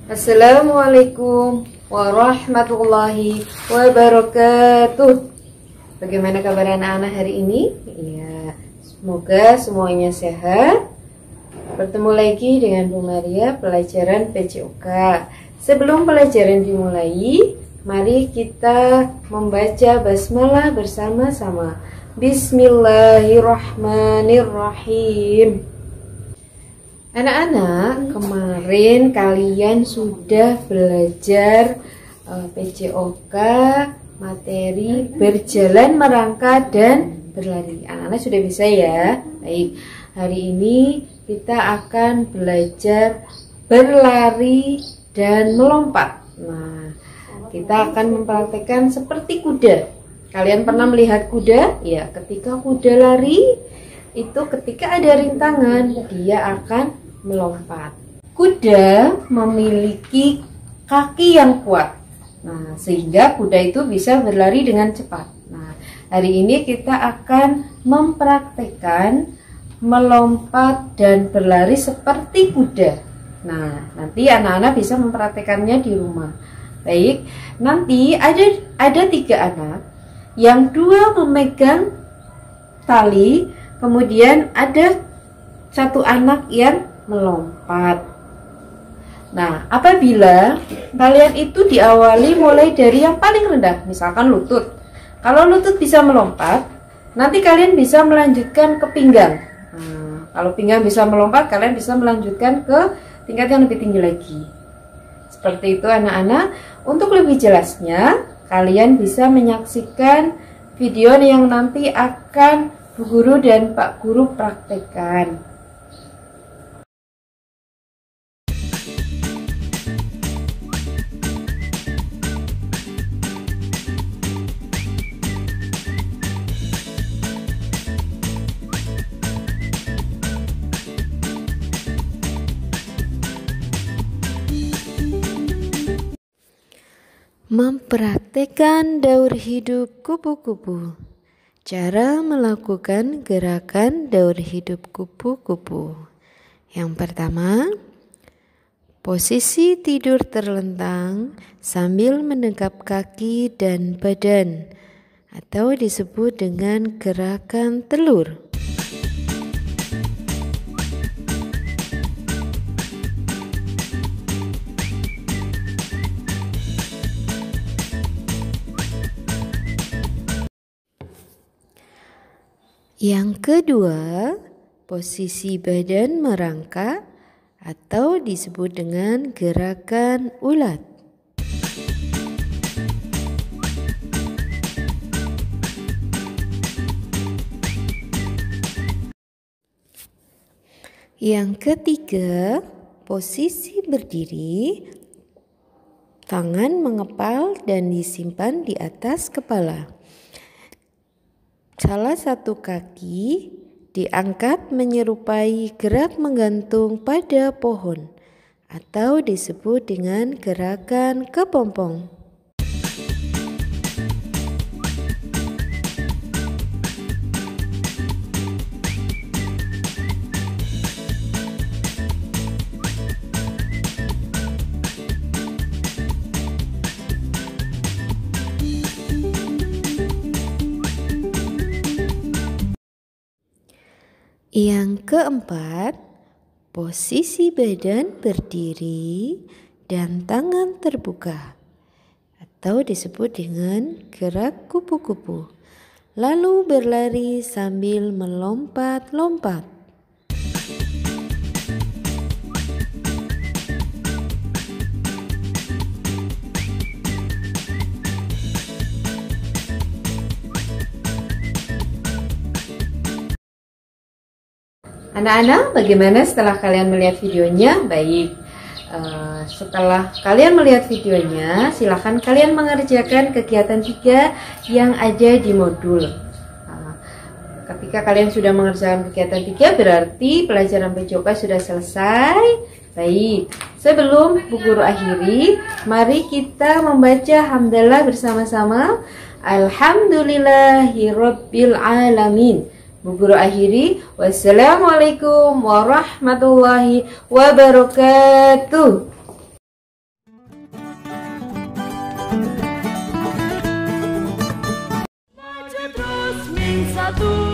Assalamualaikum warahmatullahi wabarakatuh. Bagaimana kabar anak-anak hari ini? Ya, semoga semuanya sehat. Bertemu lagi dengan Bu Maria, pelajaran PJOK. Sebelum pelajaran dimulai, mari kita membaca basmalah bersama-sama. Bismillahirrahmanirrahim. Anak-anak, kemarin kalian sudah belajar PJOK materi berjalan, merangkak, dan berlari. Anak-anak sudah bisa ya? Baik, hari ini kita akan belajar berlari dan melompat. Nah, kita akan mempraktekkan seperti kuda. Kalian pernah melihat kuda? Ya, ketika kuda lari, itu ketika ada rintangan, dia akan melompat. Kuda memiliki kaki yang kuat. Nah, sehingga kuda itu bisa berlari dengan cepat. Nah, hari ini kita akan mempraktekkan melompat dan berlari seperti kuda. Nah, nanti anak-anak bisa mempraktekannya di rumah. Baik, nanti ada 3 anak, yang 2 memegang tali, kemudian ada 1 anak yang melompat. Nah, apabila kalian itu diawali mulai dari yang paling rendah, misalkan lutut. Kalau lutut bisa melompat, nanti kalian bisa melanjutkan ke pinggang. Nah, kalau pinggang bisa melompat, kalian bisa melanjutkan ke tingkat yang lebih tinggi lagi. Seperti itu anak-anak. Untuk lebih jelasnya, kalian bisa menyaksikan video yang nanti akan Bu Guru dan Pak Guru praktekkan. Mempraktekkan daur hidup kupu-kupu. Cara melakukan gerakan daur hidup kupu-kupu. Yang pertama, posisi tidur terlentang sambil menegap kaki dan badan, atau disebut dengan gerakan telur. Yang kedua, posisi badan merangkak atau disebut dengan gerakan ulat. Yang ketiga, posisi berdiri, tangan mengepal dan disimpan di atas kepala. Salah satu kaki diangkat menyerupai gerak menggantung pada pohon atau disebut dengan gerakan kepompong. Yang keempat, posisi badan berdiri dan tangan terbuka atau disebut dengan gerak kupu-kupu. Lalu berlari sambil melompat-lompat. Anak-anak, bagaimana setelah kalian melihat videonya? Baik, setelah kalian melihat videonya, silahkan kalian mengerjakan kegiatan 3 yang ada di modul. Ketika kalian sudah mengerjakan kegiatan 3, berarti pelajaran PJOK sudah selesai. Baik, sebelum Bu Guru akhiri, mari kita membaca hamdalah bersama-sama. Alhamdulillahirabbil alamin. Bu Guru akhiri, wassalamualaikum warahmatullahi wabarakatuh. satu.